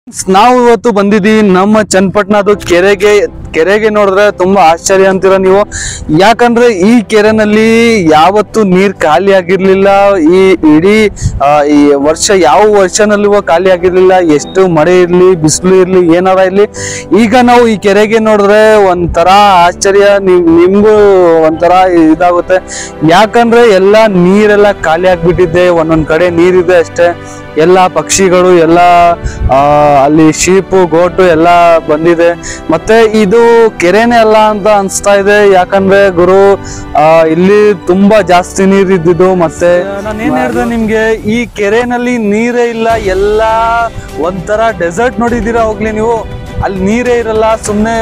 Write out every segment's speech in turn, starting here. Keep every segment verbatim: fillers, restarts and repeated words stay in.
ನಾವು ಇವತ್ತು ಬಂದಿದ್ದೀವಿ ನಮ್ಮ ಚನ್ನಪಟ್ಟಣದ ಕೆರೆಗೆ ಕೆರೆಗೆ ನೋಡಿದ್ರೆ ತುಂಬಾ ಆಶ್ಚರ್ಯ ಅಂತೀರ ನೀವು. ಯಾಕಂದ್ರೆ ಈ ಕೆರೆನಲ್ಲಿ ಯಾವತ್ತು ನೀರ್ ಖಾಲಿ ಆಗಿರ್ಲಿಲ್ಲ. ಈ ಇಡೀ ಈ ವರ್ಷ ಯಾವ ವರ್ಷನಲ್ಲೂ ಖಾಲಿ ಆಗಿರ್ಲಿಲ್ಲ. ಎಷ್ಟು ಮಳೆ ಇರ್ಲಿ ಬಿಸಿಲು ಇರ್ಲಿ ಏನಾರ ಇರ್ಲಿ, ಈಗ ನಾವು ಈ ಕೆರೆಗೆ ನೋಡಿದ್ರೆ ಒಂಥರ ಆಶ್ಚರ್ಯ, ನಿಮ್ ನಿಮ್ಗೂ ಒಂಥರ ಇದಾಗುತ್ತೆ. ಯಾಕಂದ್ರೆ ಎಲ್ಲ ನೀರೆಲ್ಲ ಖಾಲಿ ಆಗ್ಬಿಟ್ಟಿದೆ. ಒಂದೊಂದ್ ಕಡೆ ನೀರಿದೆ ಅಷ್ಟೇ. ಎಲ್ಲ ಪಕ್ಷಿಗಳು ಎಲ್ಲ ಅಲ್ಲಿ ಶೀಪು ಗೋಟು ಎಲ್ಲ ಬಂದಿದೆ. ಮತ್ತೆ ಇದು ಕೆರೆನೇ ಅಲ್ಲ ಅಂತ ಅನ್ಸ್ತಾ ಇದೆ. ಯಾಕಂದ್ರೆ ಗುರು ಆ ಇಲ್ಲಿ ತುಂಬಾ ಜಾಸ್ತಿ ನೀರ್ ಇದ್ದಿದ್ದು. ಮತ್ತೆ ನಾನೇನ್ ಹೇಳಿದೆ ನಿಮ್ಗೆ, ಈ ಕೆರೆನಲ್ಲಿ ನೀರೇ ಇಲ್ಲ. ಎಲ್ಲ ಒಂಥರ ಡೆಸರ್ಟ್ ನೋಡಿದೀರಾ ಹೋಗ್ಲಿ ನೀವು. ಅಲ್ಲಿ ನೀರೇ ಇರಲ್ಲ, ಸುಮ್ಮನೆ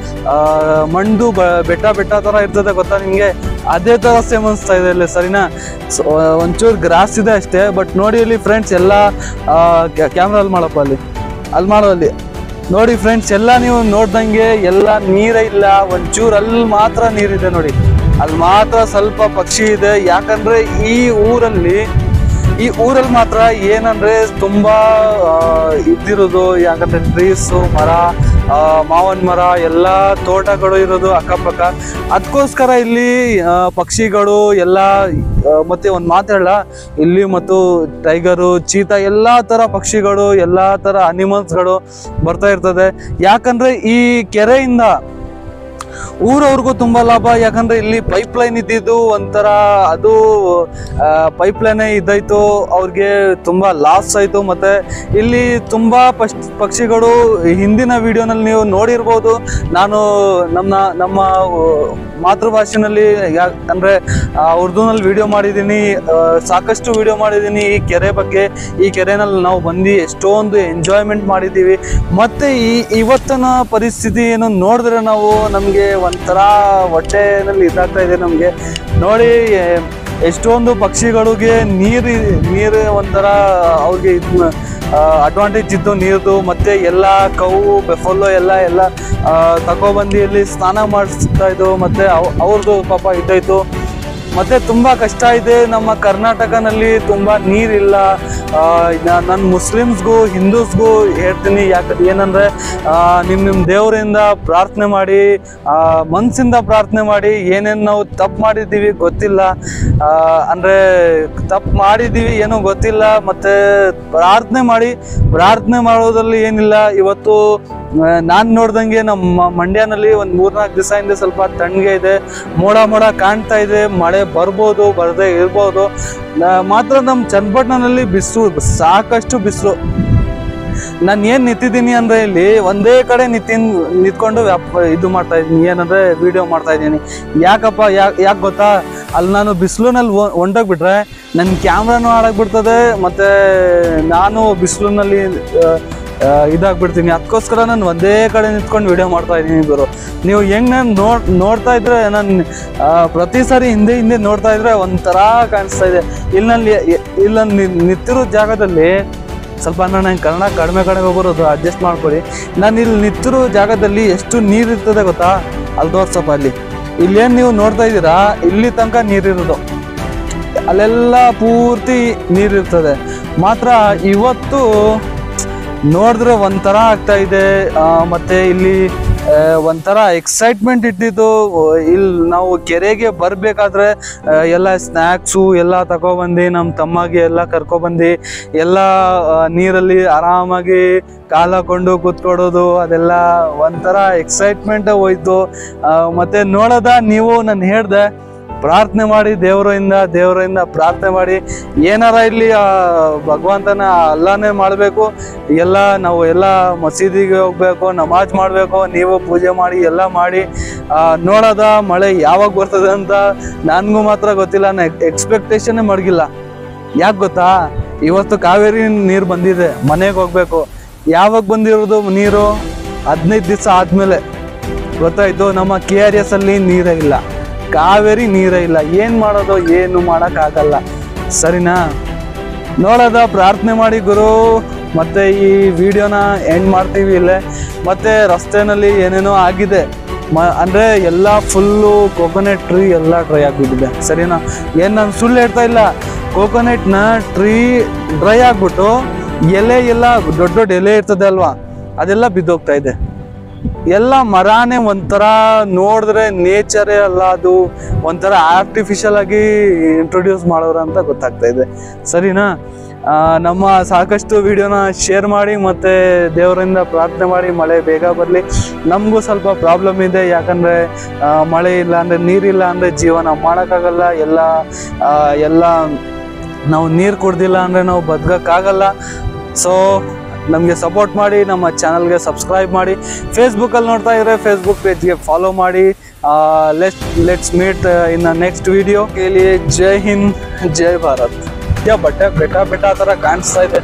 ಮಣ್ಣು ಬೆಟ್ಟ ಬೆಟ್ಟ ತರ ಇರ್ತದೆ ಗೊತ್ತಾ ನಿಮ್ಗೆ. ಅದೇ ತರ ಸೇಮ್ ಅನ್ಸ್ತಾ ಇದೆ ಇಲ್ಲಿ, ಸರಿನಾ. ಒಂಚೂರು ಗ್ರಾಸ್ ಇದೆ ಅಷ್ಟೇ. ಬಟ್ ನೋಡಿ ಇಲ್ಲಿ ಫ್ರೆಂಡ್ಸ್, ಎಲ್ಲ ಕ್ಯಾಮ್ರಾ ಅಲ್ಲಿ ಮಾಡಪ್ಪ, ಅಲ್ಲಿ ಅಲ್ಲಿ ಮಾಡೋ ಅಲ್ಲಿ ನೋಡಿ ಫ್ರೆಂಡ್ಸ್, ಎಲ್ಲ ನೀವು ನೋಡ್ದಂಗೆ ಎಲ್ಲ ನೀರೇ ಇಲ್ಲ. ಒಂಚೂರು ಅಲ್ಲಿ ಮಾತ್ರ ನೀರಿದೆ ನೋಡಿ, ಅಲ್ಲಿ ಮಾತ್ರ ಸ್ವಲ್ಪ ಪಕ್ಷಿ ಇದೆ. ಯಾಕಂದ್ರೆ ಈ ಊರಲ್ಲಿ ಈ ಊರಲ್ಲಿ ಮಾತ್ರ ಏನಂದ್ರೆ ತುಂಬಾ ಇದ್ದಿರೋದು. ಯಾಕಂದ್ರೆ ಟ್ರೀಸು, ಮರ, ಮಾವಿನ ಮರ, ಎಲ್ಲ ತೋಟಗಳು ಇರೋದು ಅಕ್ಕಪಕ್ಕ. ಅದಕ್ಕೋಸ್ಕರ ಇಲ್ಲಿ ಪಕ್ಷಿಗಳು ಎಲ್ಲ. ಮತ್ತೆ ಒಂದು ಮಾತಾಡಲ್ಲ, ಇಲ್ಲಿ ಮತ್ತು ಟೈಗರು, ಚೀತಾ, ಎಲ್ಲಾ ತರ ಪಕ್ಷಿಗಳು, ಎಲ್ಲಾ ತರ ಅನಿಮಲ್ಸ್ಗಳು ಬರ್ತಾ ಇರ್ತದೆ. ಯಾಕಂದ್ರೆ ಈ ಕೆರೆಯಿಂದ ಊರವ್ರಿಗೂ ತುಂಬಾ ಲಾಭ. ಯಾಕಂದ್ರೆ ಇಲ್ಲಿ ಪೈಪ್ ಲೈನ್ ಇದ್ದಿದ್ದು ಒಂಥರ, ಅದು ಪೈಪ್ ಲೈನೇ ಇದ್ದಾಯ್ತು, ಅವ್ರಿಗೆ ತುಂಬಾ ಲಾಸ್ ಆಯ್ತು. ಮತ್ತೆ ಇಲ್ಲಿ ತುಂಬಾ ಪಕ್ಷಿಗಳು ಹಿಂದಿನ ವಿಡಿಯೋನಲ್ಲಿ ನೀವು ನೋಡಿರ್ಬೋದು. ನಾನು ನಮ್ಮ ನಮ್ಮ ಮಾತೃಭಾಷೆನಲ್ಲಿ ಯಾಕಂದ್ರೆ ಉರ್ದುನಲ್ಲಿ ವಿಡಿಯೋ ಮಾಡಿದ್ದೀನಿ, ಸಾಕಷ್ಟು ವಿಡಿಯೋ ಮಾಡಿದ್ದೀನಿ ಈ ಕೆರೆ ಬಗ್ಗೆ. ಈ ಕೆರೆನಲ್ಲಿ ನಾವು ಬಂದು ಎಷ್ಟೊಂದು ಎಂಜಾಯ್ಮೆಂಟ್ ಮಾಡಿದ್ದೀವಿ. ಮತ್ತೆ ಈ ಇವತ್ತಿನ ಪರಿಸ್ಥಿತಿ ಏನು ನೋಡಿದ್ರೆ ನಾವು ನಮಗೆ ಒಂಥರ ಹೊಟ್ಟೆನಲ್ಲಿ ಇದಾಗ್ತಾ ಇದೆ ನಮಗೆ. ನೋಡಿ ಎಷ್ಟೊಂದು ಪಕ್ಷಿಗಳಿಗೆ ನೀರು ನೀರು ಒಂಥರ ಅವ್ರಿಗೆ ಅಡ್ವಾಂಟೇಜ್ ಇದ್ದು ನೀರ್ದು. ಮತ್ತೆ ಎಲ್ಲ ಕವು ಬೆಫಲ್ಲೋ ಎಲ್ಲ ಎಲ್ಲ ತಗೊಬಂದು ಇಲ್ಲಿ ಸ್ನಾನ ಮಾಡಿಸ್ತಾ ಇದ್ದು. ಮತ್ತೆ ಅವ್ರದ್ದು ಪಾಪ ಇದ್ದಾಯ್ತು. ಮತ್ತೆ ತುಂಬಾ ಕಷ್ಟ ಇದೆ. ನಮ್ಮ ಕರ್ನಾಟಕನಲ್ಲಿ ತುಂಬಾ ನೀರಿಲ್ಲ. ನನ್ನ ಮುಸ್ಲಿಮ್ಸ್ಗೂ ಹಿಂದೂಸ್ಗೂ ಹೇಳ್ತೀನಿ, ಯಾಕೆ ಏನಂದ್ರೆ ನಿಮ್ಮ ನಿಮ್ಮ ದೇವರಿಂದ ಪ್ರಾರ್ಥನೆ ಮಾಡಿ, ಮನಸ್ಸಿಂದ ಪ್ರಾರ್ಥನೆ ಮಾಡಿ. ಏನೇನು ನಾವು ತಪ್ಪು ಮಾಡಿದ್ದೀವಿ ಗೊತ್ತಿಲ್ಲ, ಅಂದರೆ ತಪ್ಪು ಮಾಡಿದ್ದೀವಿ ಏನೋ ಗೊತ್ತಿಲ್ಲ. ಮತ್ತು ಪ್ರಾರ್ಥನೆ ಮಾಡಿ. ಪ್ರಾರ್ಥನೆ ಮಾಡೋದ್ರಲ್ಲಿ ಏನಿಲ್ಲ. ಇವತ್ತು ನಾನು ನೋಡ್ದಂಗೆ ನಮ್ಮ ಮಂಡ್ಯನಲ್ಲಿ ಒಂದು ಮೂರ್ನಾಲ್ಕು ದಿವಸ ಹಿಂದೆ ಸ್ವಲ್ಪ ತಣ್ಣಗೆ ಇದೆ, ಮೋಡ ಮೋಡ ಕಾಣ್ತಾ ಇದೆ. ಮಳೆ ಬರ್ಬೋದು, ಬರದೇ ಇರ್ಬೋದು. ಮಾತ್ರ ನಮ್ಮ ಚನ್ನಪಟ್ಟಣದಲ್ಲಿ ಬಿಸಿಲು, ಸಾಕಷ್ಟು ಬಿಸಿಲು. ನಾನು ಏನು ನಿಂತಿದ್ದೀನಿ ಅಂದರೆ ಇಲ್ಲಿ ಒಂದೇ ಕಡೆ ನಿಂತಿ ನಿಂತ್ಕೊಂಡು ವ್ಯಾಪ ಇದು ಮಾಡ್ತಾ ಇದ್ದೀನಿ. ಏನಂದರೆ ವಿಡಿಯೋ ಮಾಡ್ತಾ ಇದ್ದೀನಿ. ಯಾಕಪ್ಪ ಯಾಕೆ ಯಾಕೆ ಗೊತ್ತಾ, ಅಲ್ಲಿ ನಾನು ಬಿಸಿಲಿನಲ್ಲಿ ಹೊಂಟೋಗ್ಬಿಟ್ರೆ ನನ್ನ ಕ್ಯಾಮ್ರಾನು ಹಾಳಾಗ್ಬಿಡ್ತದೆ. ಮತ್ತು ನಾನು ಬಿಸಿಲಿನಲ್ಲಿ ಇದಾಗ್ಬಿಡ್ತೀನಿ. ಅದಕ್ಕೋಸ್ಕರ ನಾನು ಒಂದೇ ಕಡೆ ನಿಂತ್ಕೊಂಡು ವಿಡಿಯೋ ಮಾಡ್ತಾ ಇದ್ದೀನಿ ಗುರು. ನೀವು ಹೆಂಗೆ ನಾನು ನೋಡ್ ನೋಡ್ತಾ ಇದ್ರೆ, ನಾನು ಪ್ರತಿ ಸಾರಿ ಹಿಂದೆ ಹಿಂದೆ ನೋಡ್ತಾ ಇದ್ರೆ ಒಂಥರ ಕಾಣಿಸ್ತಾ ಇದೆ. ಇಲ್ಲಿ ನಾನು ಇಲ್ಲ ನಿಂತಿರೋ ಜಾಗದಲ್ಲಿ ಸ್ವಲ್ಪ ನಾನು ಕನ್ನಡ ಕಡಿಮೆ ಕಡಿಮೆ ಬರೋದು, ಅಡ್ಜಸ್ಟ್ ಮಾಡ್ಕೊಳ್ಳಿ. ನಾನು ಇಲ್ಲಿ ನಿಂತಿರೋ ಜಾಗದಲ್ಲಿ ಎಷ್ಟು ನೀರಿರ್ತದೆ ಗೊತ್ತಾ, ಅಲ್ಲಿ ತೋರ್ಸಪ್ಪ. ಅಲ್ಲಿ ಇಲ್ಲೇನು ನೀವು ನೋಡ್ತಾ ಇದ್ದೀರಾ, ಇಲ್ಲಿ ತನಕ ನೀರಿರೋದು, ಅಲ್ಲೆಲ್ಲ ಪೂರ್ತಿ ನೀರಿರ್ತದೆ. ಮಾತ್ರ ಇವತ್ತು ನೋಡಿದ್ರೆ ಒಂಥರ ಆಗ್ತಾ ಇದೆ. ಮತ್ತು ಇಲ್ಲಿ ಒಂಥರ ಎಕ್ಸೈಟ್ಮೆಂಟ್ ಇಟ್ಟಿದ್ದು. ಇಲ್ಲಿ ನಾವು ಕೆರೆಗೆ ಬರಬೇಕಾದ್ರೆ ಎಲ್ಲ ಸ್ನ್ಯಾಕ್ಸು ಎಲ್ಲ ತಗೊಬಂದು ನಮ್ಮ ತಮ್ಮಗೆ ಎಲ್ಲ ಕರ್ಕೊಬಂದು ಎಲ್ಲ ನೀರಲ್ಲಿ ಆರಾಮಾಗಿ ಕಾಲು ಹಾಕೊಂಡು ಕೂತ್ಕೊಡೋದು, ಅದೆಲ್ಲ ಒಂಥರ ಎಕ್ಸೈಟ್ಮೆಂಟ್ ಹೋಯ್ತು. ಮತ್ತು ನೋಡೋದ ನೀವು, ನಾನು ಹೇಳ್ದೆ ಪ್ರಾರ್ಥನೆ ಮಾಡಿ, ದೇವರಿಂದ ದೇವರಿಂದ ಪ್ರಾರ್ಥನೆ ಮಾಡಿ. ಏನಾರ ಇಲ್ಲಿ ಭಗವಂತನ ಅಲ್ಲಾನೇ ಮಾಡಬೇಕು. ಎಲ್ಲ ನಾವು ಎಲ್ಲ ಮಸೀದಿಗೆ ಹೋಗ್ಬೇಕು, ನಮಾಜ್ ಮಾಡಬೇಕು. ನೀವು ಪೂಜೆ ಮಾಡಿ ಎಲ್ಲ ಮಾಡಿ. ನೋಡೋದ ಮಳೆ ಯಾವಾಗ ಬರ್ತದೆ ಅಂತ ನನಗೂ ಮಾತ್ರ ಗೊತ್ತಿಲ್ಲ. ನಾನು ಎಕ್ಸ್ಪೆಕ್ಟೇಷನ್ನೇ ಮಡಗಿಲ್ಲ. ಯಾಕೆ ಗೊತ್ತಾ, ಇವತ್ತು ಕಾವೇರಿ ನೀರು ಬಂದಿದೆ, ಮನೆಗೆ ಹೋಗ್ಬೇಕು. ಯಾವಾಗ ಬಂದಿರೋದು ನೀರು, ಹದಿನೈದು ದಿವಸ ಆದಮೇಲೆ ಗೊತ್ತಾಯಿತು. ನಮ್ಮ ಕೆ ಆರ್ ಎಸ್ ಅಲ್ಲಿ ನೀರೇ ಇಲ್ಲ, ಕಾವೇರಿ ನೀರೇ ಇಲ್ಲ. ಏನು ಮಾಡೋದು, ಏನು ಮಾಡೋಕ್ಕಾಗಲ್ಲ, ಸರಿನಾ. ನೋಡೋದ ಪ್ರಾರ್ಥನೆ ಮಾಡಿ ಗುರು. ಮತ್ತು ಈ ವಿಡಿಯೋನ ಎಂಡ್ ಮಾಡ್ತೀವಿ ಇಲ್ಲೇ. ಮತ್ತು ರಸ್ತೆಯಲ್ಲಿ ಏನೇನೋ ಆಗಿದೆ, ಮ ಅಂದರೆ ಎಲ್ಲ ಫುಲ್ಲು ಕೋಕೋನಟ್ ಟ್ರೀ ಎಲ್ಲ ಡ್ರೈ ಆಗಿಬಿಟ್ಟಿದೆ, ಸರಿನಾ. ಏನು ನಾನು ಸುಳ್ಳು ಹೇಳ್ತಾ ಇಲ್ಲ. ಕೋಕೋನಟ್ನ ಟ್ರೀ ಡ್ರೈ ಆಗಿಬಿಟ್ಟು ಎಲೆ ಎಲ್ಲ ದೊಡ್ಡ ದೊಡ್ಡ ಎಲೆ ಇರ್ತದೆ ಅಲ್ವಾ, ಅದೆಲ್ಲ ಬಿದ್ದೋಗ್ತಾ ಇದೆ. ಎಲ್ಲ ಮರಾನೇ ಒಂಥರ ನೋಡಿದ್ರೆ ನೇಚರೇ ಅಲ್ಲ, ಅದು ಒಂಥರ ಆರ್ಟಿಫಿಷಿಯಲ್ ಆಗಿ ಇಂಟ್ರೊಡ್ಯೂಸ್ ಮಾಡೋರು ಅಂತ ಗೊತ್ತಾಗ್ತಾ ಇದೆ. ಸರಿನಾ? ನಮ್ಮ ಸಾಕಷ್ಟು ವಿಡಿಯೋನ ಶೇರ್ ಮಾಡಿ ಮತ್ತು ದೇವರಿಂದ ಪ್ರಾರ್ಥನೆ ಮಾಡಿ ಮಳೆ ಬೇಗ ಬರಲಿ. ನಮಗೂ ಸ್ವಲ್ಪ ಪ್ರಾಬ್ಲಮ್ ಇದೆ, ಯಾಕಂದರೆ ಮಳೆ ಇಲ್ಲ ಅಂದರೆ ನೀರಿಲ್ಲ ಅಂದರೆ ಜೀವನ ಮಾಡೋಕ್ಕಾಗಲ್ಲ. ಎಲ್ಲ ಎಲ್ಲ ನಾವು ನೀರು ಕುಡ್ದಿಲ್ಲ ಅಂದರೆ ನಾವು ಬದುಕೋಕ್ಕಾಗಲ್ಲ. ಸೊ ನಮಗೆ ಸಪೋರ್ಟ್ ಮಾಡಿ, ನಮ್ಮ ಚಾನಲ್ಗೆ ಸಬ್ಸ್ಕ್ರೈಬ್ ಮಾಡಿ. ಫೇಸ್ಬುಕ್ಕಲ್ಲಿ ನೋಡ್ತಾ ಇದ್ರೆ ಫೇಸ್ಬುಕ್ ಪೇಜ್ಗೆ ಫಾಲೋ ಮಾಡಿ. Let's let's meet in next video. ಇಲ್ಲಿ ಜೈ ಹಿಂದ್, ಜೈ ಭಾರತ್. ಯಾ ಬಟ್ಟೆ ಬೆಟ್ಟ ಬೆಟ್ಟ ಆ ಥರ ಕಾಣಿಸ್ತಾ ಇದೆ.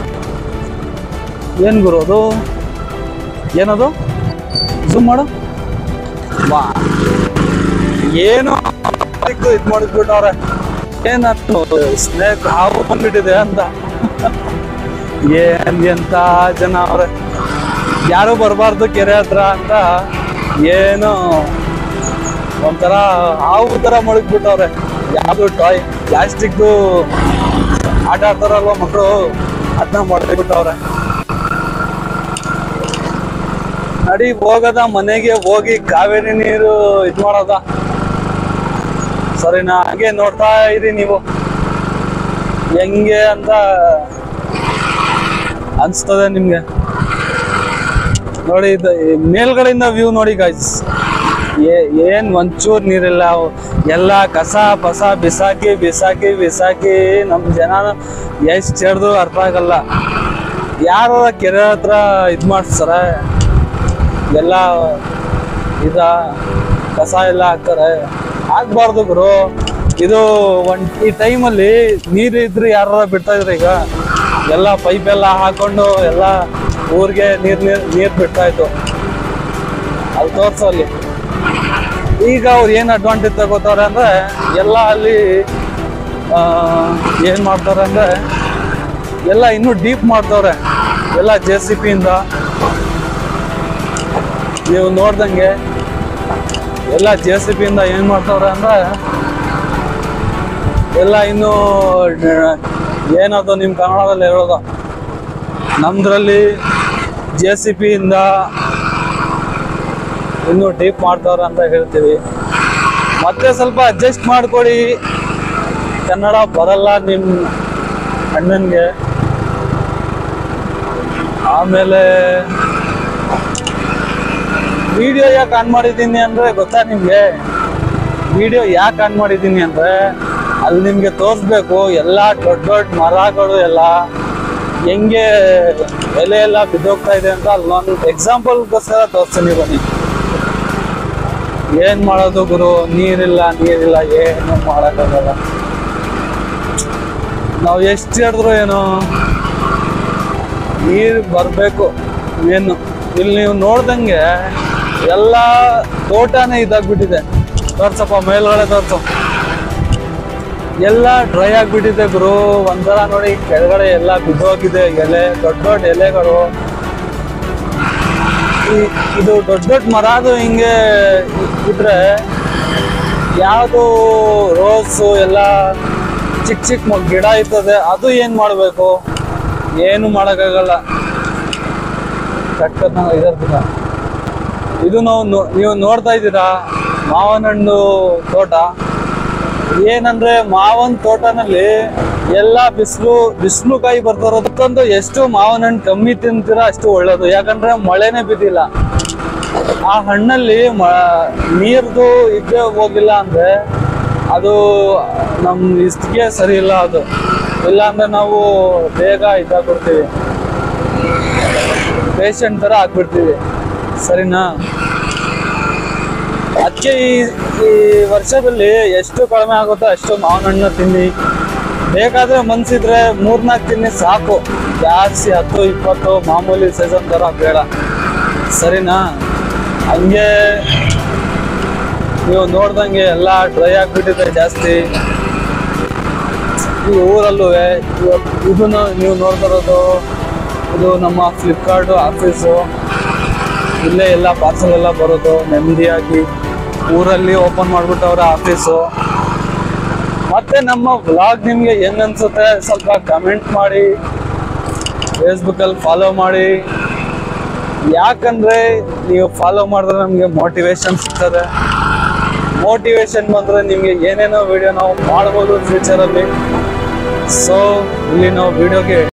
ಏನು ಗುರು ಅದು? ಏನದು? ಝೂಮ್ ಮಾಡು. ಬಾ, ಏನು ಇದು ಮಾಡಿಸ್ಬಿಟ್ಟವ್ರೆ. ಏನಂತ ಸ್ನೇಕ್ ಹಾವು ಬಂದ್ಬಿಟ್ಟಿದೆ ಅಂತ. ಏನ್ ಎಂತ ಜನ ಅವ್ರೆ, ಯಾರು ಬರಬಾರ್ದು ಕೆರೆ ಹತ್ರ ಅಂತ ಏನು ಒಂಥರ ಹಾವು ಥರ ಮಡಗ್ಬಿಟ್ಟವ್ರೆ. ಯಾವುದು ಟಾಯ್ ಪ್ಲಾಸ್ಟಿಕ್ದು ಆಟ ಆಡ್ತಾರಲ್ವ ಮಕ್ಕಳು, ಅದನ್ನ ಮಡಗ್ಬಿಟ್ಟವ್ರೆ. ನಡಿ ಹೋಗದ ಮನೆಗೆ ಹೋಗಿ ಕಾವೇರಿ ನೀರು ಇದು ಮಾಡೋದ. ಸರಿನಾ? ಹಾಗೆ ನೋಡ್ತಾ ಇರಿ ನೀವು ಹೆಂಗೆ ಅಂತ ಅನ್ಸ್ತದೆ ನಿಮ್ಗೆ. ನೋಡಿ, ಇದು ಮೇಲ್ಗಡೆಯಿಂದ ವ್ಯೂ ನೋಡಿ ಗಾಯ್ಸ್. ಏನ್ ಒಂಚೂರು ನೀರಿಲ್ಲ, ಎಲ್ಲ ಕಸ ಪಸ ಬಿಸಾಕಿ ಬಿಸಾಕಿ ಬಿಸಾಕಿ ನಮ್ ಜನ ಎಷ್ಟು ಹಿಡ್ದು ಅರ್ಥ ಆಗಲ್ಲ. ಯಾರು ಕೆರೆ ಹತ್ರ ಇದ್ ಮಾಡ್ತಾರೆ, ಎಲ್ಲ ಇದ ಕಸ ಎಲ್ಲ ಹಾಕ್ತಾರೆ. ಆಗ್ಬಾರ್ದು ಗುರು. ಇದು ಒಂದ್ ಈ ಟೈಮಲ್ಲಿ ನೀರು ಇದ್ರೆ ಯಾರ ಬಿಡ್ತಾ ಇದ್ರೆ, ಈಗ ಎಲ್ಲ ಪೈಪ್ ಎಲ್ಲ ಹಾಕೊಂಡು ಎಲ್ಲ ಊರಿಗೆ ನೀರ್ ನೀರ್ ನೀರ್ ಬಿಡ್ತಾ ಇತ್ತು. ಅಲ್ಲಿ ತೋರ್ಸೋ ಅಲ್ಲಿ. ಈಗ ಅವ್ರು ಏನು ಅಡ್ವಾಂಟೇಜ್ ತಗೋತಾರೆ ಅಂದ್ರೆ, ಎಲ್ಲ ಅಲ್ಲಿ ಏನ್ ಮಾಡ್ತಾರೆ ಅಂದ್ರೆ ಎಲ್ಲ ಇನ್ನೂ ಡೀಪ್ ಮಾಡ್ತವ್ರೆ, ಎಲ್ಲ ಜೆ ಸಿ ಪಿಯಿಂದ. ನೀವು ನೋಡ್ದಂಗೆ ಎಲ್ಲ ಜೆ ಸಿ ಪಿಯಿಂದ ಏನ್ ಮಾಡ್ತವ್ರೆ ಅಂದ್ರೆ, ಎಲ್ಲ ಇನ್ನು ಏನದು ನಿಮ್ಮ ಕನ್ನಡದಲ್ಲಿ ಹೇಳೋದು, ನಮ್ದ್ರಲ್ಲಿ ಜೆ ಸಿ ಪಿಯಿಂದ ಇನ್ನೂ ಡೀಪ್ ಮಾಡ್ತವ್ರೆ ಅಂತ ಹೇಳ್ತೀವಿ. ಮತ್ತೆ ಸ್ವಲ್ಪ ಅಡ್ಜಸ್ಟ್ ಮಾಡ್ಕೊಡಿ. ಕನ್ನಡ ಬರಲ್ಲ ನಿಮ್ಮ ಅಣ್ಣನಿಗೆ. ಆಮೇಲೆ ವಿಡಿಯೋ ಯಾಕೆ ಆನ್ ಮಾಡಿದ್ದೀನಿ ಅಂದರೆ ಗೊತ್ತಾ ನಿಮಗೆ? ವಿಡಿಯೋ ಯಾಕೆ ಆನ್ ಮಾಡಿದ್ದೀನಿ ಅಂದರೆ, ಅಲ್ಲಿ ನಿಮಗೆ ತೋರಿಸ್ಬೇಕು ಎಲ್ಲ ದೊಡ್ಡ ದೊಡ್ಡ ಮರಗಳು ಎಲ್ಲ ಹೆಂಗೆ ಎಲೆ ಎಲ್ಲ ಬಿದ್ದೋಗ್ತಾ ಇದೆ ಅಂತ. ಅಲ್ಲಿ ನಾನು ಎಕ್ಸಾಂಪಲ್ಗೋಸ್ಕರ ತೋರಿಸ್ತೀನಿ ಬನ್ನಿ. ಏನ್ ಮಾಡೋದು ಗುರು, ನೀರಿಲ್ಲ ನೀರಿಲ್ಲ ಏನು ಮಾಡೋಕ್ಕಾಗಲ್ಲ. ನಾವು ಎಷ್ಟು ಹೇಳಿದ್ರು ಏನು, ನೀರು ಬರಬೇಕು. ಏನು ಇಲ್ಲಿ ನೀವು ನೋಡ್ದಂಗೆ ಎಲ್ಲ ತೋಟನೇ ಇದಾಗ್ಬಿಟ್ಟಿದೆ. ತೋರ್ಸಪ್ಪ ಮೇಲ್ಗಡೆ ತೋರ್ಸು. ಎಲ್ಲ ಡ್ರೈ ಆಗಿಬಿಟ್ಟಿದೆ ಗುರು. ಒಂಥರ ನೋಡಿ ಕೆಳಗಡೆ ಎಲ್ಲ ಬಿದ್ದೋಗಿದೆ ಎಲೆ, ದೊಡ್ಡ ದೊಡ್ಡ ಎಲೆಗಳು. ಇದು ದೊಡ್ಡ ದೊಡ್ಡ ಮರ ಅದು ಹಿಂಗೆ ಇದ್ರೆ, ಯಾವುದು ರೋಸು ಎಲ್ಲ ಚಿಕ್ಕ ಚಿಕ್ಕ ಗಿಡ ಇರ್ತದೆ, ಅದು ಏನು ಮಾಡಬೇಕು? ಏನು ಮಾಡೋಕ್ಕಾಗಲ್ಲ. ಕಟ್ಟದ ಇರೋದಿಲ್ಲ. ಇದು ನಾವು ನೀವು ನೋಡ್ತಾ ಇದ್ದೀರಾ ಮಾವಿನ ಹಣ್ಣು ತೋಟ. ಏನಂದ್ರೆ ಮಾವನ್ ತೋಟನಲ್ಲಿ ಎಲ್ಲ ಬಿಸಿಲು ಬಿಸಿಲು ಕಾಯಿ ಬರ್ತಾರೋದಕ್ಕೊಂದು ಎಷ್ಟು ಮಾವಿನ ಹಣ್ಣು ಕಮ್ಮಿ ತಿಂತೀರಾ ಅಷ್ಟು ಒಳ್ಳೇದು. ಯಾಕಂದ್ರೆ ಮಳೆನೇ ಬಿದ್ದಿಲ್ಲ. ಆ ಹಣ್ಣಲ್ಲಿ ಮ ನೀರ್ದು ಇದ್ದೇ ಹೋಗಿಲ್ಲ ಅಂದ್ರೆ ಅದು ನಮ್ ಇಷ್ಟಕ್ಕೆ ಸರಿ ಇಲ್ಲ. ಅದು ಇಲ್ಲ ಅಂದ್ರೆ ನಾವು ಬೇಗ ಇದಾಗ್ಬಿಡ್ತೀವಿ, ಪೇಷಂಟ್ ತರ ಆಗ್ಬಿಡ್ತೀವಿ. ಸರಿನಾ? ಅದಕ್ಕೆ ಈ ಈ ವರ್ಷದಲ್ಲಿ ಎಷ್ಟು ಕಡಿಮೆ ಆಗುತ್ತೋ ಅಷ್ಟು ಮಾವಿನ ಹಣ್ಣು ತಿನ್ನಿ. ಬೇಕಾದ್ರೆ ಮನ್ಸಿದ್ರೆ ಮೂರ್ನಾಲ್ಕು ತಿನ್ನಿ ಸಾಕು. ಜಾಸ್ತಿ ಹತ್ತು ಇಪ್ಪತ್ತು ಮಾಮೂಲಿ ಸೀಸನ್ ತರ ಬೇಡ. ಸರಿನಾ? ಹಂಗೆ ನೀವು ನೋಡ್ದಂಗೆ ಎಲ್ಲ ಡ್ರೈ ಆಗಿಬಿಟ್ಟಿದೆ ಜಾಸ್ತಿ. ಈ ಊರಲ್ಲೂ ಇದನ್ನು ನೀವು ನೋಡ್ತಾ ಇರೋದು, ಇದು ನಮ್ಮ ಫ್ಲಿಪ್ಕಾರ್ಟ್ ಆಫೀಸು. ಇಲ್ಲೇ ಎಲ್ಲ ಪಾರ್ಸಲ್ ಎಲ್ಲ ಬರೋದು ನೆಮ್ಮದಿಯಾಗಿ. ಊರಲ್ಲಿ ಓಪನ್ ಮಾಡ್ಬಿಟ್ಟವ್ರೆ ಆಫೀಸು. ಮತ್ತೆ ನಮ್ಮ ವ್ಲಾಗ್ ನಿಮಗೆ ಹೆಂಗ್ ಅನ್ಸುತ್ತೆ ಸ್ವಲ್ಪ ಕಮೆಂಟ್ ಮಾಡಿ. ಫೇಸ್ಬುಕ್ ಅಲ್ಲಿ ಫಾಲೋ ಮಾಡಿ. ಯಾಕಂದ್ರೆ ನೀವು ಫಾಲೋ ಮಾಡಿದ್ರೆ ನಮ್ಗೆ ಮೋಟಿವೇಶನ್ ಸಿಗ್ತದೆ. ಮೋಟಿವೇಶನ್ ಬಂದ್ರೆ ನಿಮ್ಗೆ ಏನೇನೋ ವಿಡಿಯೋ ನಾವು ಮಾಡ್ಬೋದು ಫ್ಯೂಚರ್ ಅಲ್ಲಿ. ಸೊ ಇಲ್ಲಿ ನಾವು ವಿಡಿಯೋಗೆ